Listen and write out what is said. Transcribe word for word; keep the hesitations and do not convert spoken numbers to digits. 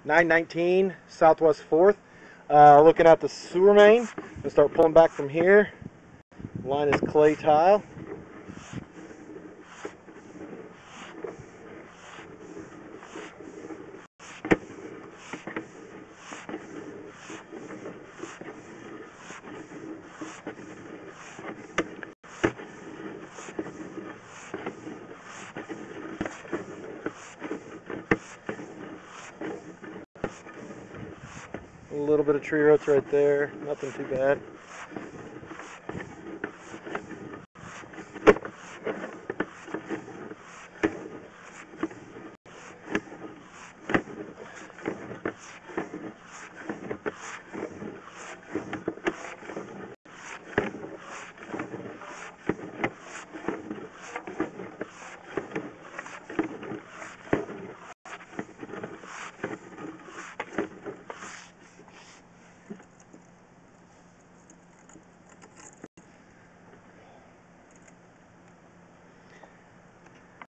nine nineteen Southwest fourth. Uh, looking at the sewer main. I'm going to start pulling back from here. Line is clay tile. A little bit of tree roots right there, nothing too bad.